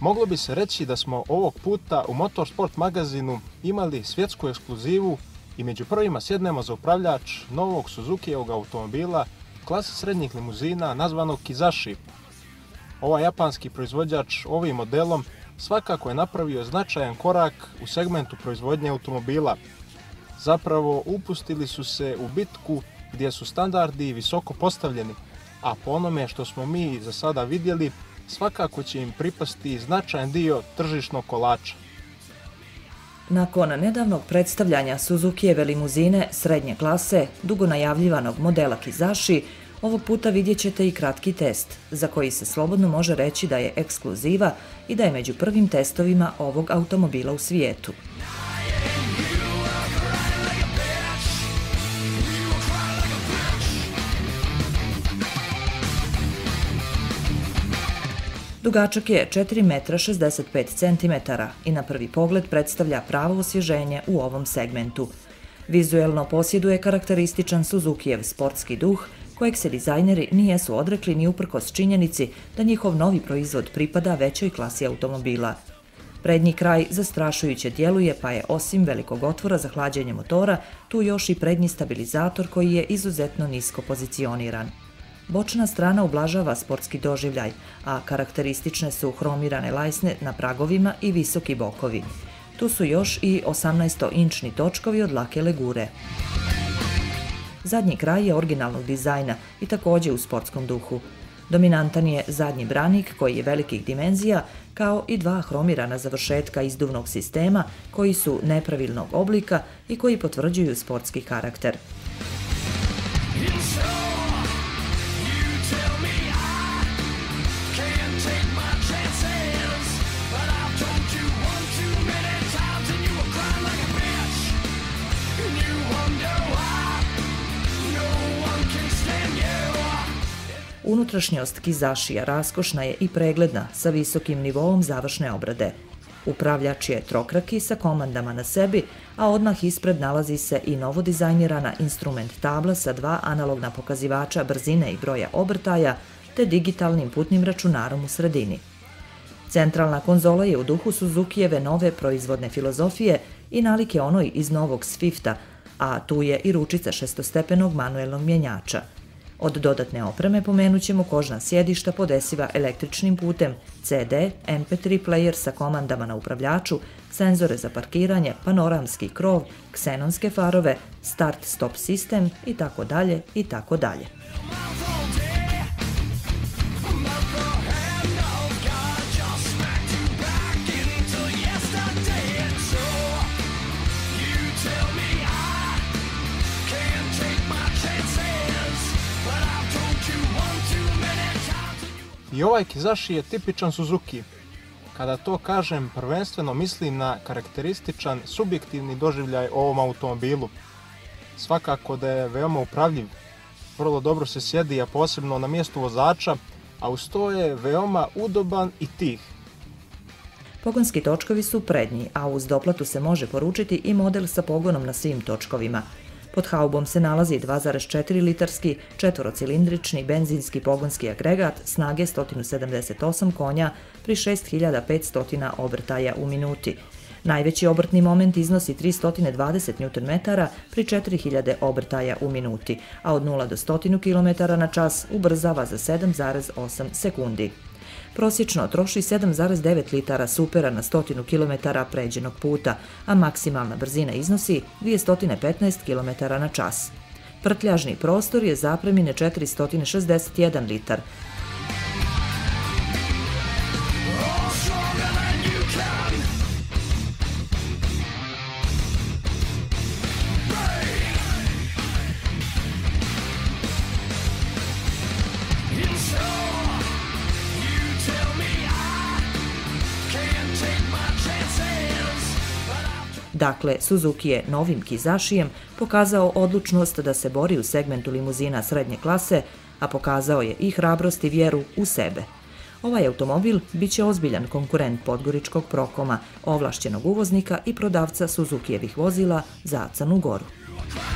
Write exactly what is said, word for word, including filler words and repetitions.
Moglo bi se reći da smo ovog puta u Motorsport Magazinu imali svjetsku ekskluzivu i među prvima sjednemo za upravljač novog Suzukijevog automobila klase srednjih limuzina nazvanog Kizashi. Ovaj japanski proizvođač ovim modelom svakako je napravio značajan korak u segmentu proizvodnje automobila. Zapravo upustili su se u bitku gdje su standardi visoko postavljeni, a po onome što smo mi za sada vidjeli, svakako će im pripasti značajan dio tržišnog kolača. Nakon nedavnog predstavljanja Suzukijeve limuzine srednje klase, dugo najavljivanog modela Kizashi, ovog puta vidjet ćete i kratki test, za koji se slobodno može reći da je ekskluziva i da je među prvim testovima ovog automobila u svijetu. Dugačak je četiri metra šezdeset pet centimetara i na prvi pogled predstavlja pravo osvježenje u ovom segmentu. Vizuelno posjeduje karakterističan Suzukijev sportski duh, kojeg se dizajneri nijesu odrekli ni uprkos činjenici da njihov novi proizvod pripada većoj klasi automobila. Prednji kraj zastrašujuće djeluje, pa je osim velikog otvora za hlađenje motora tu još i prednji stabilizator koji je izuzetno nisko pozicioniran. Bočna strana ublažava sportski doživljaj, a karakteristične su hromirane lajsne na pragovima i visoki bokovi. Tu su još i osamnaestoinčni točkovi od lake legure. Zadnji kraj je originalnog dizajna i također u sportskom duhu. Dominantan je zadnji branik koji je velikih dimenzija, kao i dva hromirana završetka izduvnog sistema koji su nepravilnog oblika i koji potvrđuju sportski karakter. Unutrašnjost Kizashija raskošna je i pregledna sa visokim nivoom završne obrade. Upravljač je trokraki sa komandama na sebi, a odmah ispred nalazi se i novo dizajnirana instrument tabla sa dva analogna pokazivača brzine i broja obrtaja te digitalnim putnim računarom u sredini. Centralna konzola je u duhu Suzukijeve nove proizvodne filozofije i nalik je onoj iz novog Swifta, a tu je i ručica šestostepenog manuelnog mjenjača. Od dodatne opreme pomenut ćemo kožna sjedišta podesiva električnim putem, ce de, em pe tri player sa komandama na upravljaču, senzore za parkiranje, panoramski krov, ksenonske farove, start-stop sistem itd. itd. I ovaj Kizashi je tipičan Suzuki. Kada to kažem, prvenstveno mislim na karakterističan subjektivni doživljaj o ovom automobilu. Svakako da je veoma upravljiv, vrlo dobro se sjedi, a posebno na mjestu vozača, a uz to je veoma udoban i tih. Pogonski točkovi su prednji, a uz doplatu se može poručiti i model sa pogonom na svim točkovima. Pod haubom se nalazi dva zarez četiri litarski četvorocilindrični benzinski pogonski agregat snage sto sedamdeset osam konja pri šest hiljada petsto obrtaja u minuti. Najveći obrtni moment iznosi tristo dvadeset newton metara pri četiri hiljade obrtaja u minuti, a od nula do sto kilometara na čas ubrzava za sedam zarez osam sekundi. Prosječno troši sedam zarez devet litara supera na sto kilometara pređenog puta, a maksimalna brzina iznosi dvjesto petnaest kilometara na čas. Prtljažni prostor je zapremine četiristo šezdeset jedan litar. Dakle, Suzuki je novim Kizashijem pokazao odlučnost da se bori u segmentu limuzina srednje klase, a pokazao je i hrabrost i vjeru u sebe. Ovaj automobil biće ozbiljan konkurent podgoričkog Prokoma, ovlašćenog uvoznika i prodavca Suzukijevih vozila za Crnu Goru.